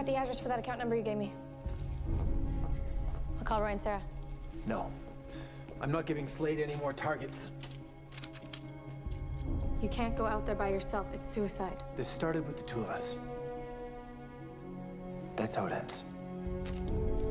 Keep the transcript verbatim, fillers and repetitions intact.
the address for that account number you gave me. I'll call Roy and Sarah. No. I'm not giving Slade any more targets. You can't go out there by yourself. It's suicide. This started with the two of us. That's how it ends.